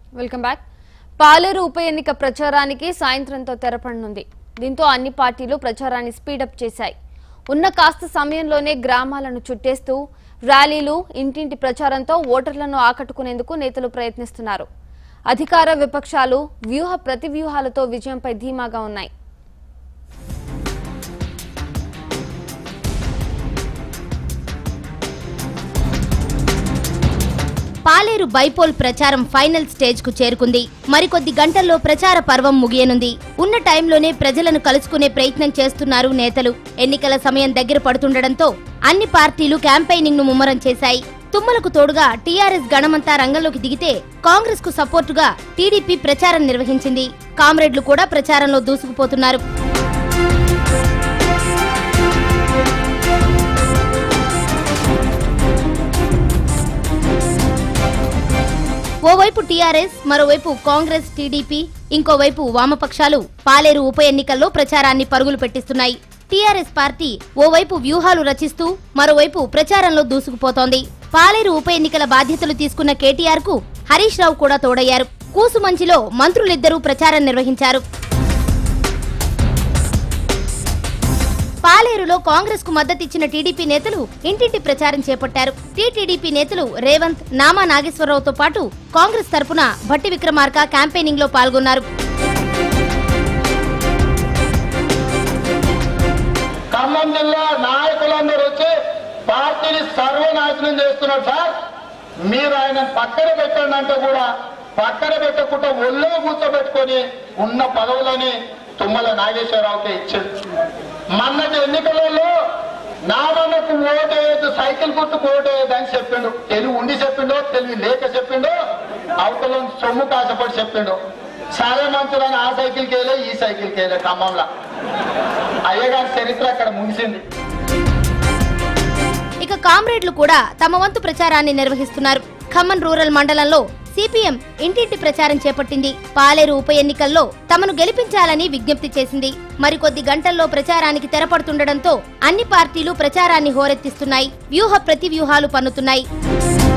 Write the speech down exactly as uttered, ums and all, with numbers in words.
Welcome back. పాలేరు ఉప ఎన్నిక ప్రచారానికి సాయంత్రంతో తెరపడనుంది. దీంతో అన్ని పార్టీలు ప్రచారాన్ని స్పీడప్ చేశాయి. ఉన్న కాస్త సమయంలోనే గ్రామాలను చుట్టేస్తూ ర్యాలీలు, ఇంటింటి ప్రచారంతో ఓటర్లను ఆకట్టుకునేందుకు నేతలు ప్రయత్నిస్తున్నారు. అధికార విపక్షాలు వ్యూహ ప్రతివ్యూహాలతో విజయంపై ధీమాగా ఉన్నాయి. పాలేరు బైపోల్ ప్రచారం ఫైనల్ స్టేజ్ కు చేరుకుంది. మరికొద్ది గంటల్లో ప్రచార పర్వం ముగియనుంది. ఉన్న టైంలోనే ప్రజలను కలుసుకునే ప్రయత్నం చేస్తున్నారు నేతలు. ఎన్నికల సమయం దగ్గర పడుతుండటంతో అన్ని పార్టీలు క్యాంపెయినింగ్ ను ముమ్మరం చేశాయి. తుమ్మలకు తోడుగా టీఆర్ఎస్ గణమంతా రంగంలోకి దిగితే కాంగ్రెస్ కు సపోర్టుగా టీడీపీ ప్రచారం నిర్వహించింది. కామ్రేడ్లు కూడా ప్రచారంలో దూసుకుపోతున్నారు. ఓవైపు టీఆర్ఎస్, మరోవైపు కాంగ్రెస్, టీడీపీ, ఇంకోవైపు వామపక్షాలు పాలేరు ఉప ఎన్నికల్లో ప్రచారాన్ని పరుగులు పెట్టిస్తున్నాయి. టీఆర్ఎస్ పార్టీ ఓవైపు వ్యూహాలు రచిస్తూ మరోవైపు ప్రచారంలో దూసుకుపోతోంది. పాలేరు ఉప ఎన్నికల బాధ్యతలు తీసుకున్న కేటీఆర్ కు హరీష్ రావు కూడా తోడయ్యారు. కూసుమంచిలో మంత్రులిద్దరూ ప్రచారం నిర్వహించారు. పాలేరులో కాంగ్రెస్ కు మద్దతిచ్చిన టీడీపీ నేతలు ఇంటింటి ప్రచారం చేపట్టారు. టీటీడీపీ నేతలు రేవంత్, నామా నాగేశ్వరరావుతో పాటు కాంగ్రెస్ తరపున భట్టి విక్రమార్క క్యాంపెయినింగ్ లో పాల్గొన్నారు. ఖమ్మం జిల్లా నాయకులందరూ వచ్చి పార్టీని సర్వనాశనం చేస్తున్నారు సార్, మీరు ఆయన పక్కన పెట్టండి అంటే కూడా పక్కన పెట్టకుండా ఒళ్ళో కూర్చోబెట్టుకొని ఉన్న పదవులని తుమ్మల నాగేశ్వరరావుకి ఇచ్చారు. మొన్నటి ఎన్నికలలో నామన్నకు ఓటేయద్దు, సైకిల్ గుర్తుకు ఓటేయద్దు అని చెప్పిండు. తెలివి ఉండి చెప్పిండో తెలివి లేక చెప్పిండో అవతల సొమ్ము కాసపడి చెప్పిండు. సరే మంచులని ఆ సైకిల్కి వెళ్ళే ఈ సైకిల్కి వెళ్ళే ఖమ్మంలో అయ్యగారి చరిత్ర అక్కడ ముగిసింది. ఇక కామ్రేడ్లు కూడా తమ వంతు ప్రచారాన్ని నిర్వహిస్తున్నారు. ఖమ్మం రూరల్ మండలంలో సిపిఎం ఇంటింటి ప్రచారం చేపట్టింది. పాలేరు ఉప ఎన్నికల్లో తమను గెలిపించాలని విజ్ఞప్తి చేసింది. మరికొద్ది గంటల్లో ప్రచారానికి తెరపడుతుండటంతో అన్ని పార్టీలు ప్రచారాన్ని హోరెత్తిస్తున్నాయి. వ్యూహ ప్రతి వ్యూహాలు పన్నుతున్నాయి.